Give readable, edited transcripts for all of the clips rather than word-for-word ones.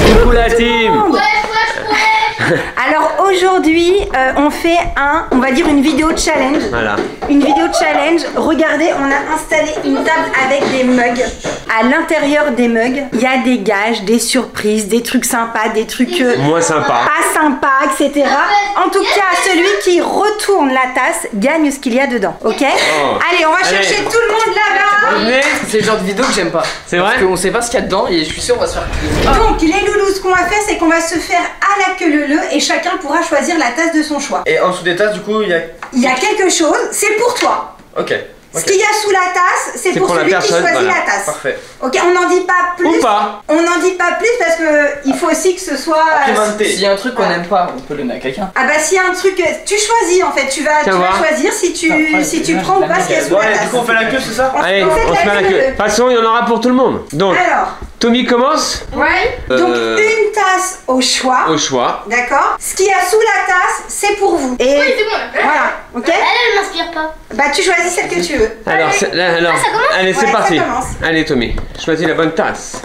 Coucou la team. Alors aujourd'hui, on fait on va dire une vidéo challenge. Voilà. Une vidéo challenge. Regardez, on a installé une table avec des mugs. À l'intérieur des mugs, il y a des gages, des surprises, des trucs sympas, des trucs moins sympas, pas sympas, etc. En tout cas, celui qui retourne la tasse gagne ce qu'il y a dedans. Ok? Allez, on va chercher tout le monde là-bas. C'est le genre de vidéo que j'aime pas. C'est vrai? Parce qu'on sait pas ce qu'il y a dedans et je suis sûr on va se faire. Donc les loulous, ce qu'on va faire, c'est qu'on va se faire à la queue leu et chacun pourra choisir la tasse de son choix. Et en dessous des tasses, du coup, il y a... Il y a quelque chose, c'est pour toi. Ok. Ce qu'il y a sous la tasse, c'est pour celui qui choisit la tasse. Parfait. Ok, on n'en dit pas plus. Ou pas. On n'en dit pas plus parce que il faut aussi que ce soit. S'il y a un truc qu'on n'aime pas, on peut le donner à quelqu'un. Ah bah s'il y a un truc, tu choisis en fait. Tu vas choisir si tu prends ou pas ce qu'il y a sous la tasse. Du coup, on fait la queue, c'est ça? Allez, on se met à la queue. De toute façon, il y en aura pour tout le monde. Donc, alors, Tommy commence. Ouais. Donc une tasse au choix. Au choix. D'accord. Ce qu'il y a sous la tasse, c'est pour vous. Et oui, c'est bon. Voilà. Ok. Elle m'inspire pas. Bah tu choisis celle que tu veux. Alors, allez, c'est parti. Allez, Tommy, choisis la bonne tasse.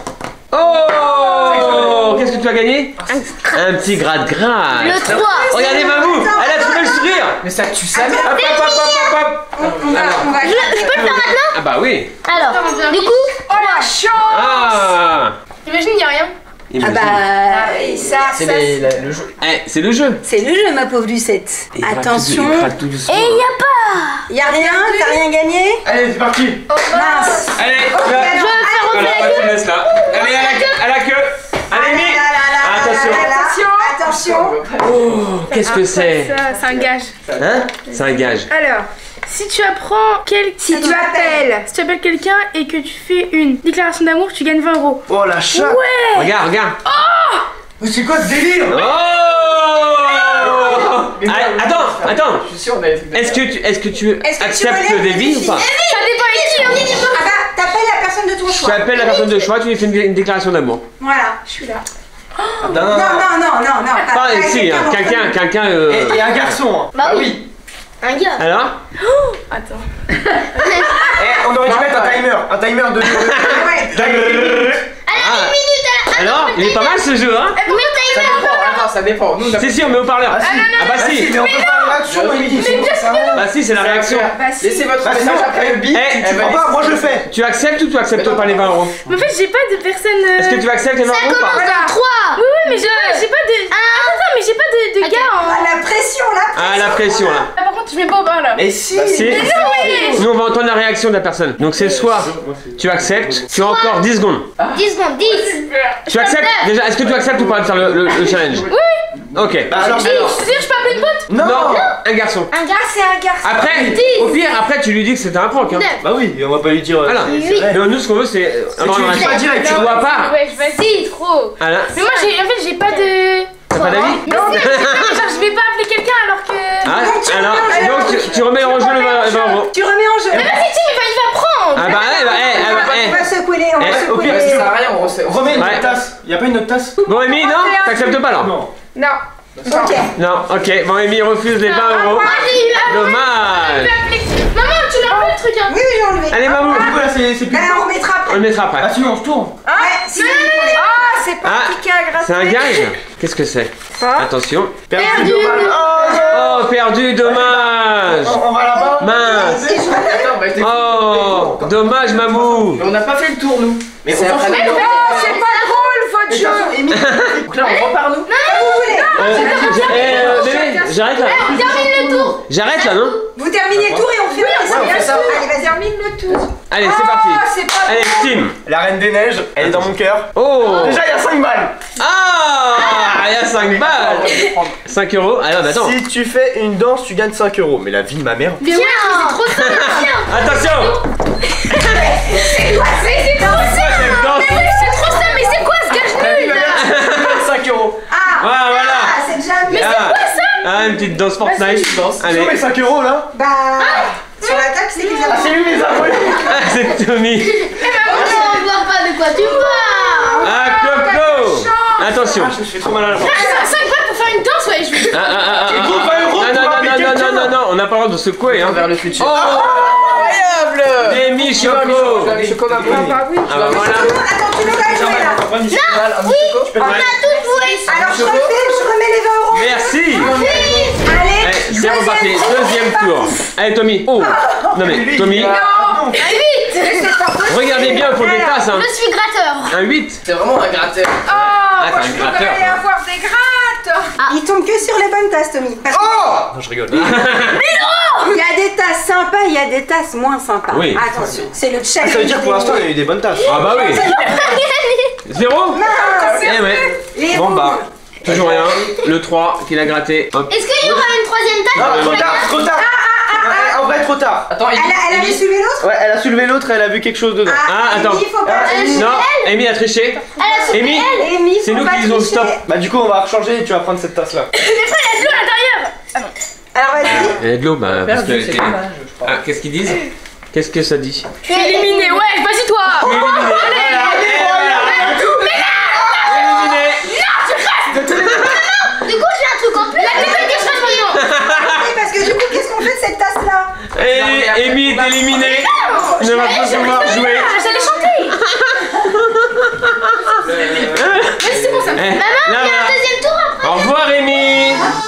Oh, qu'est-ce que tu as gagné? Un petit gratte-gratte. Le 3. Regardez Mamou, elle a trouvé le sourire. Mais ça tu sais. Hop. On va. Je peux le faire maintenant? Ah bah oui. Alors, du coup. Oh la chance. Ah. Imagine, il n'y a rien. Ah bah ça. C'est le jeu. C'est le jeu. C'est le jeu, ma pauvre Lucette. Attention. Et il n'y a pas. Y a rien, t'as rien gagné? Allez, c'est parti. Mince. Allez, Je vais faire voilà, refaire la tu laisses là. Allez, à la queue. Allez, Mimi. Attention. Oh, qu'est-ce que c'est? C'est un gage. Hein? C'est un gage. Alors, si tu apprends si tu appelles quelqu'un et que tu fais une déclaration d'amour, tu gagnes 20 €. Oh la chatte. Ouais. Regarde. Mais c'est quoi ce délire? Oh. Attends. Je suis sûr on avait fait. Est-ce que tu acceptes des vies ou pas? Ça dépend avec qui. Ah bah t'appelles la personne de ton Tu choix. appelles la personne de choix, tu lui fais une déclaration d'amour. Voilà, je suis là. Non. Pas ici, hein. Quelqu'un. Et un garçon. Bah oui. Un gars. Alors? Attends. On aurait dû mettre un timer de... Elle a 1 minute. Alors, il est pas mal ce jeu, hein? Ça dépend. Nous, Si, on met au parleur. Ah bah si. Mais on peut pas la réaction, Bah si, c'est la réaction. Laissez votre message après le bip. Tu prends pas, moi je le fais. Tu acceptes ou tu acceptes pas les 20 €? Mais en fait, j'ai pas de personne. Est-ce que tu acceptes les 20 € Ça ou pas? commence dans 3. Oui, mais j'ai pas de. Attends, mais j'ai pas de gars en. Ah, la pression là. Ah, la pression là. Ah, par contre, je mets pas au bar là. Et si. Nous on va entendre la réaction de la personne. Donc c'est soit tu acceptes, tu as encore 10 secondes. 10 secondes, 10. Tu acceptes? Déjà, est-ce que tu acceptes ou pas de faire le challenge? Oui. Ok. Alors, C'est-à-dire, je peux appeler une pote? Non, un garçon. Un gars, c'est un garçon. Après, au pire, après tu lui dis que c'était un prank. Hein. bah oui, on va pas lui dire. Voilà. Mais nous ce qu'on veut c'est avoir une réaction. direct, Tu vois pas. Ouais, je vais trop. Voilà. Mais moi, en fait, j'ai pas de. T'as pas d'avis? Non, mais genre, je vais pas appeler quelqu'un alors que. Ah, alors, donc tu remets en jeu le 20 €. Tu remets en jeu. Mais vas-y, il va prendre. Ah bah, On va secouer les. On va Au secouer pire, les. Ça sert à rien, on remets une Ouais. autre tasse. Y'a pas une autre tasse? Bon, Amy, non? T'acceptes pas alors? Non. Non. Ok. Non, ok. Bon, Amy refuse les 20 €. Moi, j'ai eu la. Dommage. Maman, tu l'as enlevé le truc, hein? Oui, j'ai enlevé. Allez, Mamou. Du coup là c'est plus. Ben, on remettra On après. le mettra après. Ah sinon on se tourne. Ouais, si. Ah, c'est pas Ah, piqué à gratter. c'est un gage? Qu'est-ce que c'est? Attention. Perdu. Dommage. Oh, perdu, dommage. On va là-bas. Mince. Attends, bah, Oh, dommage, Mamou. Mais on n'a pas fait le tour nous. Mais c'est après. Non, c'est pas drôle, votre jeu. Donc là on repart nous. Bébé, j'arrête là. Termine le tour. J'arrête là, non? Vous terminez le tour et on fait on fait ça. Allez, vas-y, termine le tour. Allez, c'est parti. C'est pas Allez, Steam. La Reine des Neiges, elle est dans mon cœur. Oh. Déjà il y a 5 balles. Ah, il y a 5 balles. 5 €. Alors, attends. Si tu fais une danse, tu gagnes 5 €. Mais la vie de ma mère. Mais ouais, c'est trop ça. Attention. C'est quoi? C'est trop ça. Mais oui, c'est trop ça. Mais c'est quoi ce gage nul là? 5 €. Voilà. C'est déjà mieux. Mais c'est quoi ça? Ah, une petite danse Fortnite. Allez. Sur mes 5 € là. Bah. Sur la table, c'est qui Ah, c'est lui mes abonnés. Ah, c'est Tommy. On voit pas de quoi tu parles. Ah, Coco. Attention. Je me fais trop mal à la main. 5 balles pour faire une danse, ouais, je vais. Ah. Et pour 20 € pour appeler quelqu'un. Non, on n'a pas le droit de secouer, hein. Vers le futur. Oh. Incroyable. Demi choco. Des choco ma boule. Bah oui. Ah bah voilà. Attends, tu nous as joué là. On a tous joué. Alors je remets les 20 euros. Merci. Allez, Allez, c'est reparti. Deuxième tour. Allez, Tommy. Oh. Non mais, Tommy. Regardez bien pour des tasses. Hein. Je suis gratteur. Un 8. C'est vraiment un gratteur. Ah, Moi t'as je un voudrais gratteur. aller avoir des grattes. il tombe que sur les bonnes tasses, Tommy. Parce que Non, je rigole. il y a des tasses sympas, il y a des tasses moins sympas. Oui. Attention, c'est le challenge. Ça veut dire que pour l'instant, il y a eu des bonnes tasses. Ah bah oui. 0. Eh ouais. Les Bon rouges. bah. Toujours rien. Le 3 qu'il a gratté. Hop. Est-ce qu'il y aura une troisième tasse? Non, trop tard, trop tard. Ouais, en vrai, trop tard. Attends, Elle avait soulevé l'autre. Ouais, elle a soulevé l'autre et elle a vu quelque chose dedans. Ah, attends. Il faut pas Non, Amy a triché. Elle a soulevé Amy, Amy, c'est faut nous pas qui disons tricher. stop. Bah, du coup, on va rechanger et tu vas prendre cette tasse là. Mais frère, il y a de l'eau à l'intérieur. Alors vas-y. Il y a de l'eau, bah. Parce que. perdu, c'est dommage. Ah, qu'est-ce qu'ils disent? Qu'est-ce que ça dit? Je suis éliminé. Ouais, vas-y toi. Du coup, j'ai un truc en plus. La tête que je fasse maintenant. Oui, parce que du coup, qu'est-ce qu'on fait de cette tasse là? Et Amy est éliminée. Il ne va pas pouvoir jouer. J'allais chanter. Mais c'est bon ça. Eh, Maman, là, il y a un voilà. deuxième tour après. Au revoir, Amy.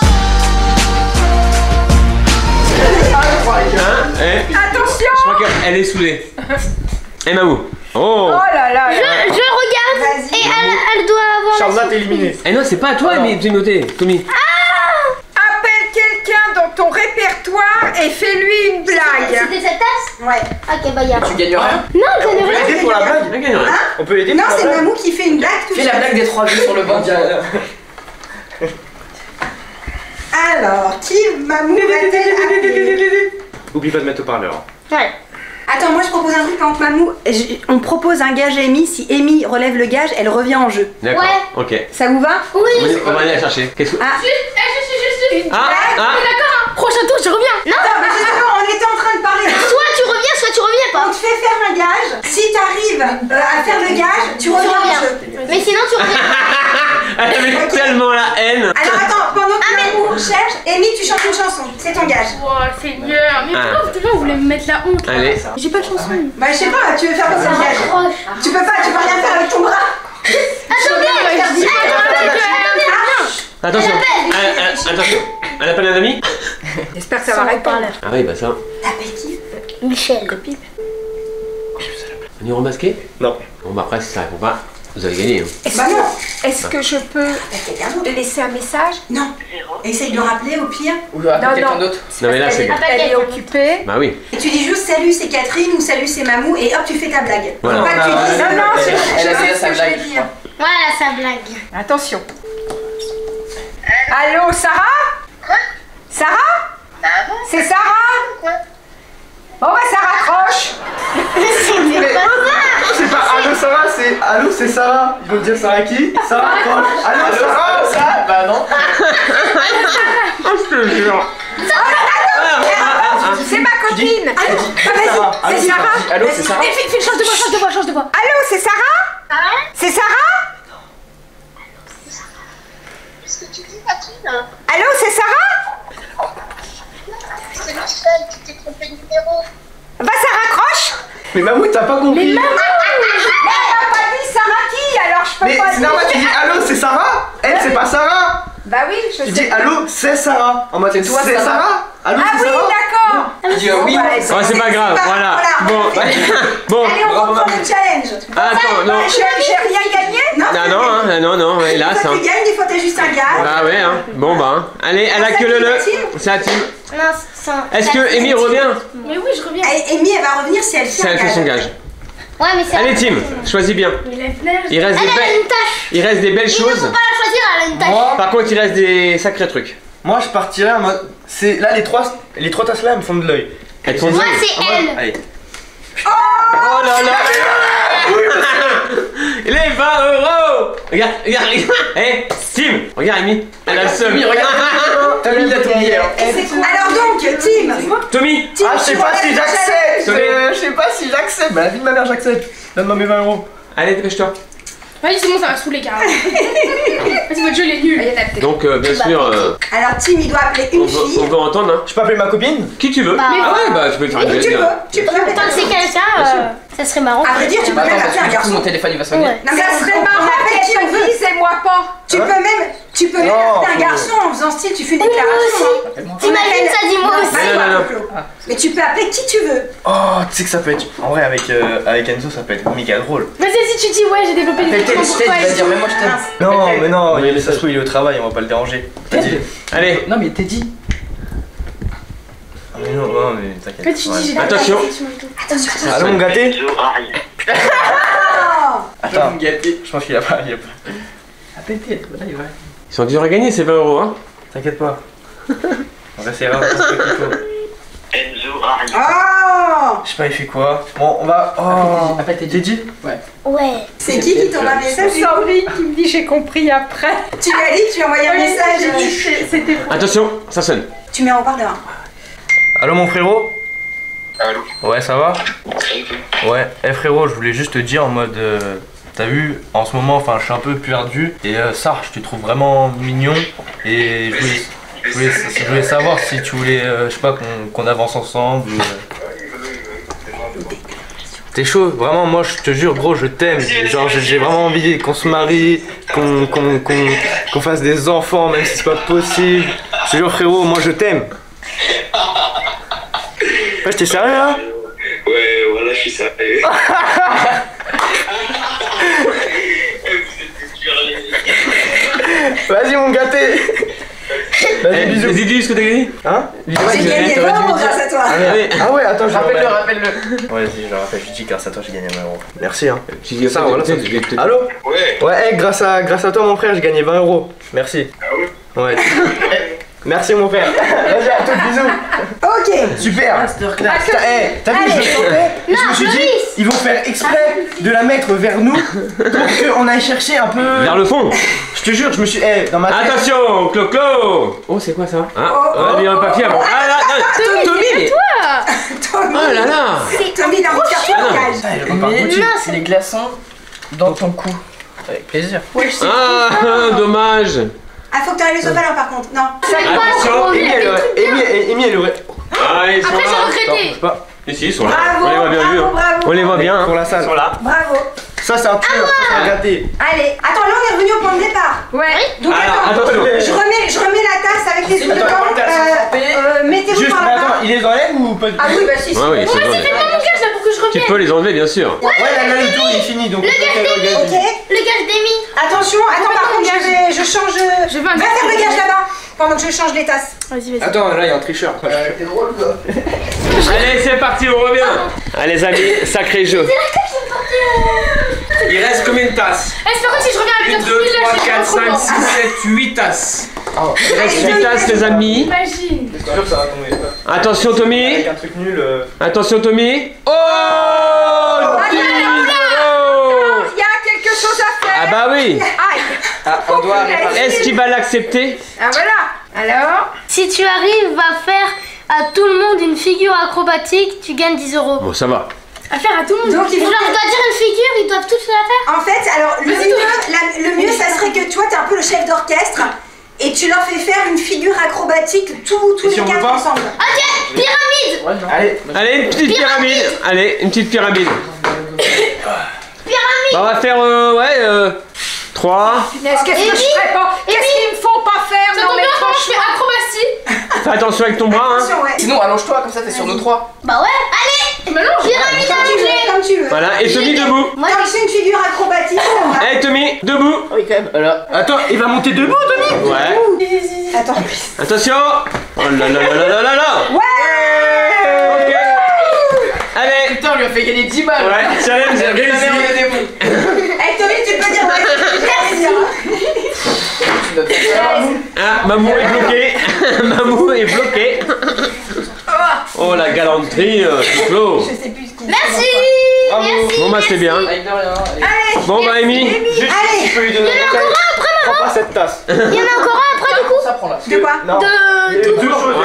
Hein? Eh, Attention. je crois qu'elle est saoulée. Eh, Mamou. Oh. Oh là là. Je regarde Vas-y. et elle doit avoir. Charlotte est éliminée. Eh non, c'est pas à toi, Amy, de noter, Tommy. Appelle quelqu'un dans ton répertoire et fais-lui une blague. C'était cette tasse? Ouais. Ok, bah y'a. Tu gagnes rien. Non, On j'en ai peut rien. l'aider pour la blague. Elle gagne rien. On peut l'aider Non, pour la c'est blague. Mamou qui fait une blague tout Fais la seul. blague des 3 vues sur le banc. Alors, qui Mamou va-t-elle appeler? Oublie pas de mettre au parleur. Ouais. Attends, moi je propose un truc entre Mamou. On propose un gage à Amy. Si Amy relève le gage, elle revient en jeu. D'accord. Ouais. Ok. Ça vous va? Oui. On va aller la chercher. Qu'est-ce que. Ah, Je suis. Ah, ah. D'accord. Hein. Prochain tour, je reviens. attends, mais justement, on était en train de parler. Soit tu reviens On pas. te fait faire un gage. Si t'arrives à faire le gage, tu reviens en jeu. Mais sinon, tu reviens pas. Elle avait tellement la haine. Alors attends, pendant que Mamou cherche, Amy, tu chantes une chanson. C'est ton gage. Oh Seigneur. Mais pourquoi vous voulez me mettre la honte? Allez. J'ai pas de chanson. Bah, je sais pas, tu veux faire passer le gage. Proche. Tu peux rien faire avec ton bras. Attendez. Attention. Attention. Elle appelle un ami? J'espère que ça va répondre. Ah oui, bah ça. T'appelles qui? Michel. On est remasqué? Non. Bon, bah après, si ça répond pas, vous avez gagné. Hein. Bah non. Est-ce que je peux Quelqu'un d'autre. laisser un message? Non. Essaye de le rappeler au pire. Ou appelle quelqu'un non. d'autre. Non, mais là, c'est. Elle est occupée. Bah oui. Et tu dis juste salut c'est Catherine ou salut c'est Mamou et hop tu fais ta blague. Voilà. Faut pas que tu dises. Non, non, je Elle a sais déjà ce sa que je vais blague, je dire. Voilà sa blague. Attention. Allô, Sarah? Sarah? C'est Sarah? Bon bah ça raccroche. C'est pas allô Sarah, c'est allô c'est Sarah. Ils vont te dire Sarah qui? Sarah proche. Allô Sarah, Sarah. Bah non. Oh, je te jure. C'est ma copine. Sarah. Allô, C'est Sarah. Allô, c'est Sarah. Fais, change de voix. Allô, c'est Sarah? C'est Sarah? Qu'est-ce que tu dis, Catherine? Allô, c'est Sarah? C'est Michel, tu t'es trompé de numéro. Bah ça raccroche. Mais Mamou, t'as pas compris. Mais maman, elle m'a pas dit Sarah qui, alors je peux Mais pas c'est dire. normal, tu dis allô c'est Sarah. Elle c'est pas Sarah. Bah oui, je Tu sais. dis allô c'est Sarah. En mode C'est toi, c'est Sarah. Sarah. Allô Ah c'est oui, Sarah. d'accord. Il dit oui. Oh, c'est pas grave, voilà. Bon. Bon. Allez on reprend le challenge. Attends, non. J'ai rien gagné. Non, Ah non, hein, non, des hélas. fois Hein. tu gagnes, des fois t'as juste un gage. Bah ouais, hein. Bon, bah. Hein. Allez, elle a que le. C'est la team. Non, ça. Est-ce que Amy revient? Mais oui, je reviens. Et Amy elle va revenir si elle Si fait un elle fait son gage. Ouais, mais c'est. Allez, team, choisis bien. Il est flair. Il reste Elle des a belles. une tâche. Il reste des belles Il ne faut choses. pas la choisir, elle a une tâche. Moi, Par contre, il reste des sacrés trucs. moi je partirais en mode c'est là les trois tasses là elles me font de l'œil. Elles sont Moi, dingues. c'est elle. Allez. Oh là là. Les 20 €. Regarde. Eh, Tim, regarde Amy. Elle a le seum. T'as mis la tournière. Alors donc, Tim, Tommy. Tim, Ah je sais tu pas relèves si le j'accepte. Sonné. Je sais pas si j'accepte. Bah la vie de ma mère j'accepte. Donne-moi mes 20 €. Allez, dépêche-toi. Vas-y, c'est bon, ça va saouler carrément. Vas-y, votre jeu il est nul. Donc, bien sûr, Alors, Tim, il doit appeler une fille. on veut entendre, hein. Je peux appeler ma copine? Qui tu veux? Bah, Ah ouais, bah tu peux faire une Tu peux appeler Tant que c'est quelqu'un, ça serait marrant. À vrai dire, tu peux même appeler un Du coup, garçon. mon téléphone il va sonner. Ouais. Non, mais ça serait marrant, appelle qui on veut. C'est moi pas. Tu peux même Non. appeler un garçon en faisant style, tu fais une déclaration. T'imagines ça, dis-moi aussi. Non. Mais tu peux appeler qui tu veux. Oh, tu sais que ça peut être. En vrai, avec Enzo, ça peut être méga drôle. Vas-y, si tu dis ouais, j'ai développé des Appelle-toi, trucs pour toi il va et dire, tout. mais moi je t'aime. Non, mais non, Oui, mais ça se trouve, il est au travail, on va pas le déranger. T'as dit? Allez, Non, mais t'es dit. Ah, mais non, mais t'inquiète. Vas-y, tu dis j'ai Attention. Allô, mon gâté? Oh. Attends, je pense qu'il a pas. Appelle-toi, là il va. ils sont durs à gagner ces 20 euros, hein. T'inquiète pas. On va essayer de faire Enzo arrive. Oh. Je sais pas, il fait quoi? Bon, on va. Oh, Appelle tes t'es dit? Ouais. Ouais. C'est qui t'envoie un message? C'est Sandrine qui me dit j'ai compris après. Tu lui as dit, tu lui as envoyé un message. C'était Attention, ça sonne. Tu mets en haut-parleur. Allô, mon frérot? Allô? Ouais, ça va? Ouais, frérot, je voulais juste te dire en mode. T'as vu, en ce moment, enfin, je suis un peu perdu. Et ça, je te trouve vraiment mignon. Et je voulais savoir si tu voulais, je sais pas, qu'on avance ensemble. T'es chaud, vraiment, moi je te jure, gros, je t'aime. Genre, j'ai vraiment envie qu'on se marie, qu'on fasse des enfants, même si c'est pas possible. Je te jure, frérot, moi je t'aime. Ouais, t'es sérieux là? Ouais, voilà, je suis sérieux. Vas-y, mon gâté. Vas-y, bisous. Vas-y, dis ce que t'as gagné. Hein? J'ai gagné 20 euros grâce à toi. Ah ouais, attends, je Rappelle-le, rappelle-le. Ouais, vas-y, je le rappelle, je dis grâce à toi, j'ai gagné 20 euros. Merci, hein. Tu dis Ça, voilà, ça. peut-être. Allô? Ouais. Ouais, hey, grâce à toi, mon frère, j'ai gagné 20 euros. Merci. Ah ouais? Ouais. Merci, mon frère. Vas-y, à toi, bisous. Ok. Super. T'as vu, je le sentais et je me suis dit, ils vont faire exprès de la mettre vers nous pour qu'on aille chercher un peu. Vers le fond. Je te jure, je me suis. Dans ma tête. Attention, Clo-Clo. Oh, c'est quoi ça? Ah, Oh, on a mis un papier avant. Ah là, Tommy. Tommy. Oh là là. Tommy, il a envie de faire ton langage. Putain, il repart Gucci. Mais les glaçons dans ton cou. Avec plaisir. Ah, dommage. Ah, faut que t'arrives les opales par contre. Non. Attention. Amy, elle aurait. Ah, ils sont Après, j'ai là. regretté. Pas. Ici, ils sont là. Bravo, On les voit bien vus. bravo. On les voit bien. Pour Hein. la salle. Ils sont là. Bravo. Ça, c'est un tueur, ça, c'est un gâté. Allez, attends, là on est revenu au point de départ. Ouais. Donc Alors, attends, attention. je remets la tasse avec les trucs Attends, dedans. Mettez-vous Juste, par mais la attends, main. il les enlève ou pas? Ah oui, bah si. Ouais, oui, c'est vrai. Fais-moi mon gage là pour que je Tu revienne. peux les enlever, bien sûr. Ouais, là, le tour il est fini donc. Ok. Le gage d'Amy. Attention, attends, par contre, je change. Je veux un Va faire le gage là-bas pendant que je change les tasses. Vas-y, vas-y. Attends, là, il y a un tricheur. T'es drôle, quoi. Allez, c'est parti, on revient. Allez, les amis, sacré jeu. Il reste combien de tasses? Est-ce que si je reviens avec 1, un 2, truc 3, là, 4, 5, 6, 7, 8 tasses. Il reste 8 tasses, les amis. Imagine. C'est sûr que ça va tomber. Attention, Tommy. Avec un truc nul. Attention, Tommy. Oh, 10 000 euros. Il y a quelque chose à faire. Ah bah oui. Aïe. Ah, on doit réparer. Est-ce qu'il va l'accepter? Ah voilà. Alors. Si tu arrives à faire à tout le monde une figure acrobatique, tu gagnes 10 euros. Bon, ça va. À faire à tout le monde. Donc il Je faut. leur dois dire une figure, ils doivent tous la faire. En fait, alors le mieux, ça serait que toi, t'es un peu le chef d'orchestre et tu leur fais faire une figure acrobatique tous Et si les on veut 4 pas ensemble. Ok, pyramide. Ouais, non. Allez. Allez, une petite pyramide. Allez, une petite pyramide. Bah, on va faire, 3. Qu'est-ce que je ferais pas? Qu'est-ce qu'ils me font pas faire? Ça Non tombe mais bien, quand je fais franchement. acrobatie. Fais attention avec ton bras, hein. Attention, ouais. Sinon, allonge-toi comme ça, t'es sur nos 3. Bah ouais, allez. Mais non, Pyramide Comme tu veux, allongée. comme tu veux. Voilà, et Tommy debout. Moi, Tant que c'est une figure acrobatique, on va. Allez, Tommy, debout. Oui, quand même. Alors, Attends, il va monter debout, Tommy? Ouais. Attends. Attention. Oh là là là là là là. Ouais. Ok. Allez. putain, on lui a fait gagner 10 balles. Ouais, challenge La merde, réussi. on est des bons. Hey Tommy, tu peux dire merci. Tu notes ça. Ah, Mamou est bloqué. Mamou est bloqué. Oh la galanterie, Flo. Je sais plus ce qu'il merci. Bravo. Bon bah c'est bien. Avec de rien. Allez. Allez. Bon bah Amy. Juste, Allez. tu peux lui donner un conseil. Prends pas cette tasse. Il y en a encore un après du coup. Ça prend là. De quoi? Non. De tout. Deux choses.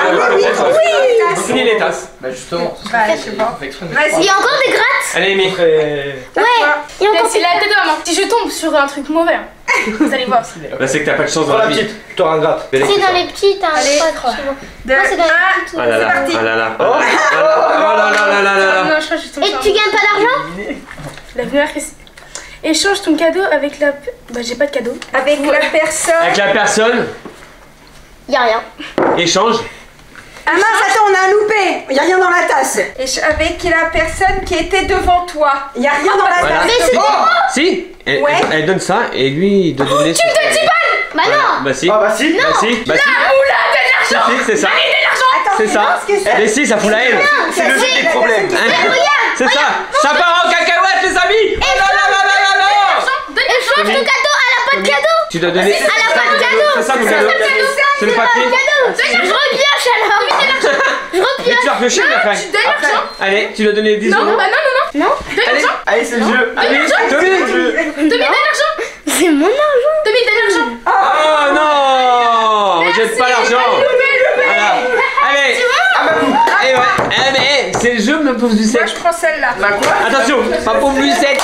On finit les tasses. Bah justement. Bah, je sais pas. Il y a encore des grattes. Allez, Amy. Ouais. Il y a encore C'est la tête de maman. Si je tombe sur un truc mauvais, vous allez voir. Bah, c'est que t'as pas de chance dans Prends la la vie. petite, t'auras un gratte. C'est dans les petites, hein. Allez, pas 3, trop. 2, Non, c'est dans les 1. petites. Ah là là, parti. ah là là. Oh. Oh là là là là là là. Non, je crois que je tombe Et sur tu gagnes pas d'argent? la première question. Échange ton cadeau avec la. Bah, j'ai pas de cadeau. Avec la personne. Avec la personne, Y'a rien. échange. Ah mince, attends, on a un loupé. Il y a rien dans la tasse. Avec la personne qui était devant toi. Il y a rien dans la Voilà. tasse. Mais c'est Si elle, Ouais. elle donne ça et lui il doit donner. Tu me donnes 10 balles. Bah non. Bah si. Ah bah si. Bah si. Bah si. Si, c'est ça. Attends, C'est ça. ce que c'est. Mais si, ça fout la haine. C'est le jeu des problèmes. C'est ça. Ça part en cacahuète, les amis. Oh là là là là là là. Échange ton cadeau, elle a pas de cadeau. Tu dois donner. Elle a pas de cadeau. C'est ça ton cadeau. C'est le papier. Je repioche alors. Je Mais repioche. tu vas repiocher après. Tu donnes l'argent. Allez, tu dois donner 10 Non, euros. bah non. Non. Donne Allez, l'argent. Allez, c'est le jeu. allez, Tommy. Tommy, donne l'argent. C'est mon argent. Tommy, donne l'argent. Oh non, on jette pas l'argent. Voilà. Allez. Eh ouais. Eh mais c'est le jeu, ma pauvre Moi, Lucette. je prends celle-là. Attention, ma pauvre Lucette.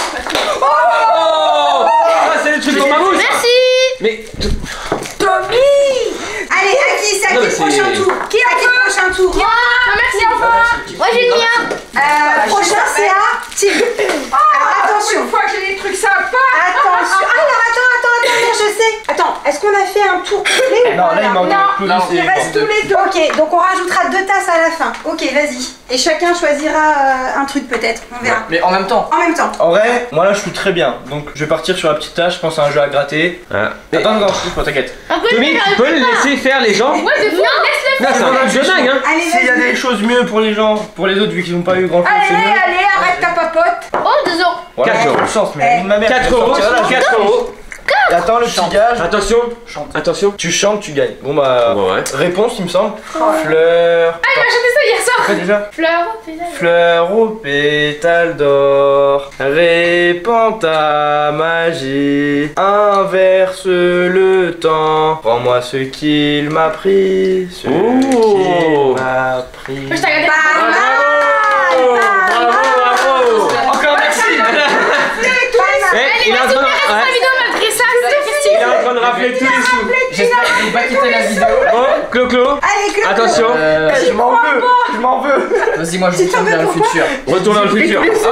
Oh, ah, c'est le truc dans ma bouche. Merci. Mais Tommy. Allez, à qui? C'est à Non, qui mais le prochain c'est- tour? Qui a qui le prochain tour? Moi. Merci, au revoir. Moi j'ai le mien. Prochain, c'est à Tim. Alors, attention. Une fois que j'ai des trucs sympas. Attention. Alors, attends, je sais. Attends, est-ce qu'on a fait un tour complet ou Non, pas, là il manque Clovis Il et reste tous les deux. Ok, donc on rajoutera 2 tasses à la fin. Ok, vas-y. Et chacun choisira un truc peut-être. On verra. Mais en même temps. En même temps. En vrai, moi là je suis très bien. Donc je vais partir sur la petite tâche. Je pense à un jeu à gratter. Ah. Attends, t'inquiète. Après, Tommy, tu peux le laisser faire les gens. Ouais, de fou, laisse-le. Non, c'est un truc de dingue, hein. Allez, S'il y a vas-y. des choses mieux pour les gens, pour les autres, vu qu'ils n'ont pas eu grand chose, c'est Allez, mieux. allez, arrête ta papote. Oh, 2 euros. Voilà, 4 j'ai euros. pas de chance, mais ma mère 4 qui va euros, sortir là, 4 euros. Et attends, le petit gage. Attention, attention. Tu chantes, tu gagnes. Bon bah, Ouais. réponse, il me semble. Fleur. Ah, il m'a chanté ça hier soir. Quoi déjà? Fleur, pétale. Fleur aux pétales d'or, répand ta magie, inverse le temps, rends-moi ce qu'il m'a pris, ce Oh. qu'il m'a pris. Moi, je t'ai regardé. Bravo, bravo. Encore merci. Eh, il est en train de- La ouais. vidéo m'a pris ça, c'est Il est en train de rafler tous les sous. J'espère qu'ils vont pas quitter la vidéo. Bon, Clo-Clo, Allez, Claude. attention. Je m'en veux, je m'en veux. Vas-y, moi je vous tourne vers le futur. Retourne dans le futur. Oh.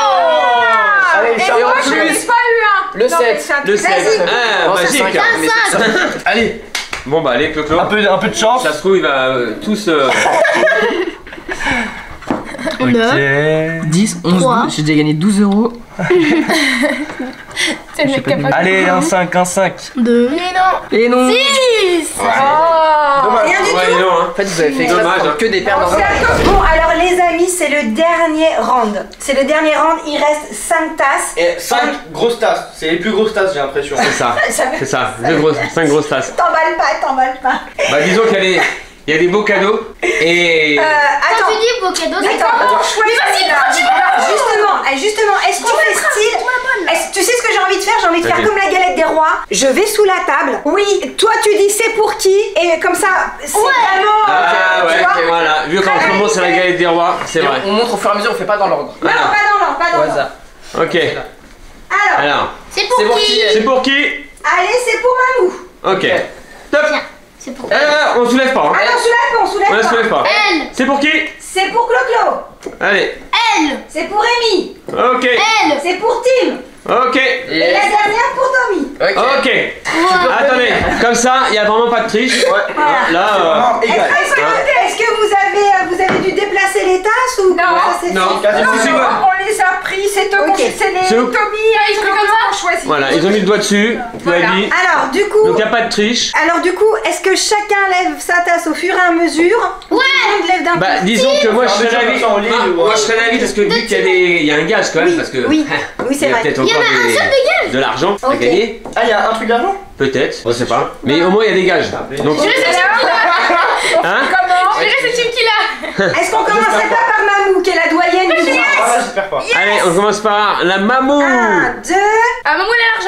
Allez, Et Charles, moi, en je plus, n'ai pas eu un. le Non, mais 7. c'est un Le truc 16. basique. Ah, Non, c'est magique. 5, mais c'est ça. allez, Bon bah allez, Clo-Clo. un peu de chance. Ça se trouve, il va tous... Ok. 10, 11, 3. 12, j'ai déjà gagné 12 euros. C'est le mec qui a pas. Allez, un 5, un 5. 2. Et non. 6. Dommage. Rien du Ouais, tout. non, hein. En fait, vous avez fait exprès de Dommage, prendre hein. que des paires d'argent. Bon, alors les amis, c'est le dernier round. C'est le dernier round, il reste 5 tasses. Et 5 grosses tasses. C'est les plus grosses tasses, j'ai l'impression. C'est ça, c'est ça. 5 grosses tasses. T'emballes pas. Bah disons il y a des beaux cadeaux et... Quand Attends. tu dis beau cadeau, c'est Attends, quoi? mais vas-y, justement, est-ce qu'on fait style Tu sais ce que j'ai envie de faire? J'ai envie de faire Ok. comme la galette des rois. Je vais sous la table. Oui, toi tu dis c'est pour qui? Et comme ça, c'est vraiment. Ah ouais, tu vois voilà. Vu qu'en ce moment c'est la galette des rois, c'est Et vrai. on montre au fur et à mesure, on fait pas dans l'ordre. Non, Alors. pas dans Au l'ordre. hasard. Ok. Alors, C'est pour C'est pour qui? qui? c'est pour qui? Allez, c'est pour Mamou. Ok. Top. C'est pour On soulève pas. Hein. Ah non, On la soulève soulève pas. pas. elle. C'est pour qui? C'est pour Clo-Clo. Allez. Elle. C'est pour Rémi. Ok. Elle. C'est pour Tim. Ok. Et la dernière pour Tommy. Ok. Attendez, comme ça, il n'y a vraiment pas de triche. Voilà. Là, Vraiment égal. Est-ce que vous avez dû déplacer les tasses ou Non. comment ça s'est non. fait? Si, si, voilà. On les a pris, c'est eux Ok. c'est les C'est où Tommy et Clo-Clo ont choisi. Voilà, ils ont mis le doigt dessus. Tu l'as dit. Alors du coup, Donc il n'y a pas de triche. est-ce que chacun lève sa tasse au fur et à mesure? Ou tout le monde lève d'un Bah coup? disons que moi je serais Déjà, d'avis. comme ça, on lit, Moi ouais. je serais d'avis parce que vu qu'il y a un gage quand même parce que Oui, oui, c'est il y a vrai. peut-être Il y en encore a un seul de l'argent à Ok. gagner. Ah, il y a un truc d'argent? Peut-être, je sais pas. Mais au moins il y a des gages. Donc Je sais hein Comment? c'est Tim qui l'a. Est-ce qu'on commencerait pas par Mamou, qui est la doyenne du groupe? Ah, là, j'espère pas. allez, on commence par la mamou. 1, 2, Ah, maman, elle a l'argent.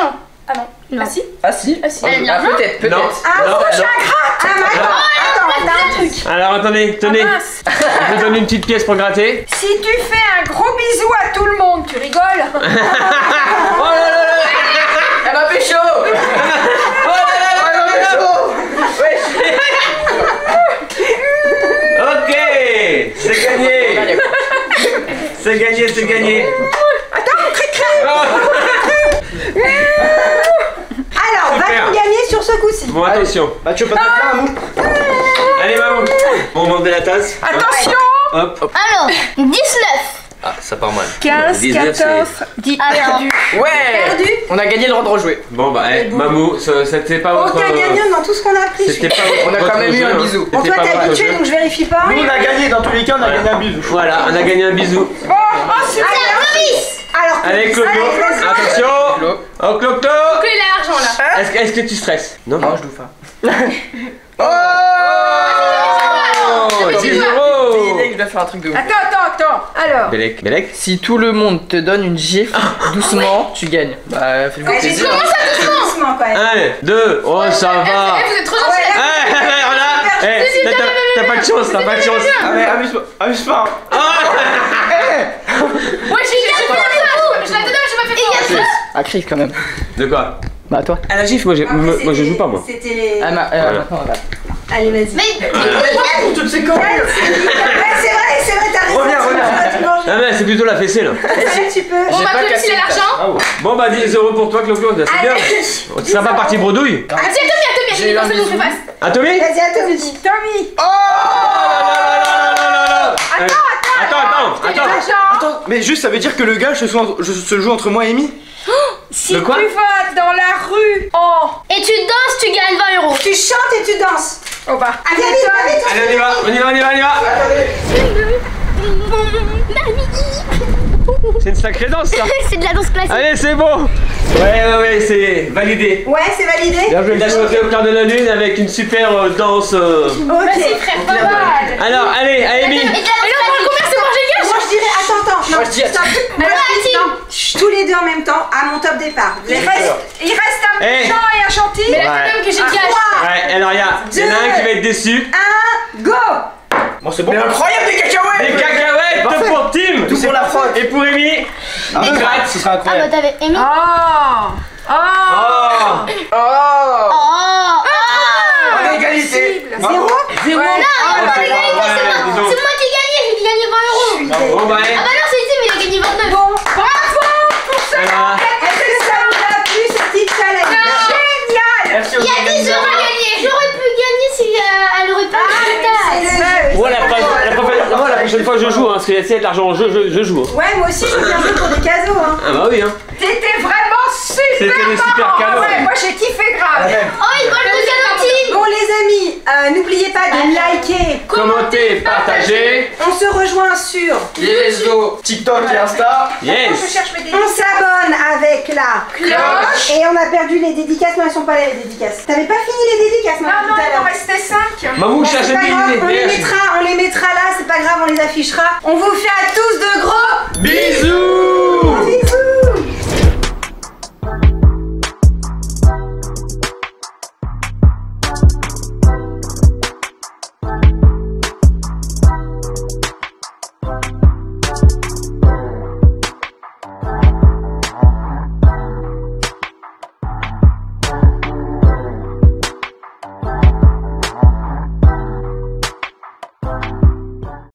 Ah non. Non. Ah si. Ah si. Ah si. Elle vient bien. Peut-être, Non. peut-être. Ah, Non, faut que je non. gratte. Ah, mais attends, on a un truc. Alors attendez, tenez. Ah, mince. Je vous donne une petite pièce pour gratter. Si tu fais un gros bisou à tout le monde, tu rigoles? Oh là là là. Elle m'a fait chaud. Oh là là là là là. Ok, c'est gagné. C'est gagné, c'est gagné. Attends, cri-cri. Alors, Super. va-t-on gagner sur ce coup-ci? Bon, attention. Bah, tu veux pas te mettre là, Mamou? Allez, Mamou. Bon, on monte de la tasse. Attention. Hop. Alors, 19. Ah, ça part mal. 15, 19, 14, 10. Alors, Ouais. Perdu. On a gagné le droit de rejouer. Bon, bah, Mamou, c'était pas votre. Aucun gagnant dans tout ce qu'on a pris. C'était pas votre. On a quand même eu un bisou. Bon, toi, t'es habitué, donc je vérifie pas. Nous, on a gagné, dans tous les cas, on a gagné un bisou. Voilà, on a gagné un bisou. Bon, ensuite. Alors, Allez, Clo-Clo. vas-y. Attention. Oh, Clo-Clo. Que il a l'argent là. Est-ce que tu stresses? Non. Non, je doute pas. Oh 10 euros. Il doit faire un truc de ouf. Attends. Alors. Belek. Belek. Si tout le monde te donne une gifle doucement, tu gagnes. Bah, fais-le Ouais, j'ai plaisir. commencé doucement quand même. 1, 2, oh ça va. Vous êtes trop gentils. T'as pas de chance, t'as pas de chance. Ah, mais amuse pas. Ouais, j'ai pas fait ça. Je la donne, mais j'ai pas fait ça. Ah, Chris quand même. De quoi? Bah, toi. À la gifle, moi je joue pas moi. C'était les. Ah, Voilà. maintenant, voilà. Allez, vas-y. mais Toutes ces conneries. Ouais, c'est vrai, t'as raison. Reviens. Tu manges. Ah mais c'est plutôt la fessée là. Ouais, tu peux. Bon, J'ai bah, pas Clovis, cassé il a le tas. l'argent. Bon bah 10 euros pour toi Clo-Clo, c'est bien. Allez. Tu seras pas parti bredouille? Ah, c'est Tommy, J'ai eu un il faut que je bisou. fasse. Ah Tommy? Vas-y, à toi, Tommy. Tommy. Attends. Attends, mais juste, ça veut dire que le gage se joue entre moi et Amy? Si De tu quoi? vas dans la rue, et tu danses, tu gagnes 20 euros. Tu chantes et tu danses. oh bah. Ah, viens vite, viens vite. Allez on y va. C'est une sacrée danse ça. C'est de la danse classique. Allez c'est bon. Ouais c'est validé. Ouais, c'est validé. Il a chanté au clair de la lune avec une super danse. Ok. Vas-y, frère, pas mal. Alors allez Amy. Et de la danse Combien c'est manger gage? Moi, je dirais. Attends. Non, Moi, je dis stop. Alors, vas-y. Non, chut, tous les deux en même temps à mon top départ. Il reste un Hey. Jean et un Chantilly. Mais là, Ouais. c'est même que j'ai gage. 3, Ouais alors il y en a un qui va être déçu. 1, go. Bon, c'est bon. Mais incroyable des cacahuètes. Les cacahuètes Parfait. pour Tim. Tout pour la fraude. Et pour Amy. Ah, gratte. ce sera Ah, bah, incroyable. t'avais aimé. Oh. Oh. Oh. Oh. On a égalité. 0. Non, Ah, c'est moi c'est qui bon, ouais, dis donc. ai gagné, j'ai gagné 20 euros. Bon bah Ah bah non, c'est ici, mais il a gagné 29. Bon, alors, est-ce que ça vous a plu ce petit challenge? Génial. Merci aux Il y a 10 euros à gagner. J'aurais pu gagner si elle aurait pas eu C'est le tas. le jeu. moi la prochaine fois je joue, hein, parce qu'il y a de l'argent en jeu, je joue. Hein. Ouais, moi aussi, je veux bien jouer pour des cadeaux. Hein. Ah bah oui, hein. T'étais vraiment super. C'était des super marrant. cadeaux. Ouais, moi j'ai kiffé grave. Oh, il vole le cadeau Tim. Bon, les amis, n'oubliez pas de liker. Commentez, partagez. On se rejoint sur. Les réseaux TikTok et Insta. Je Yes. cherche mes On s'abonne avec la cloches. Et on a perdu les dédicaces. Non, elles sont pas là, les dédicaces. T'avais pas fini les dédicaces, Non, tout non, à il en l'heure. restait 5. Mamou Bon, cherche c'est pas grave, des on les mettra là, c'est pas grave, on les affichera. On vous fait à tous de gros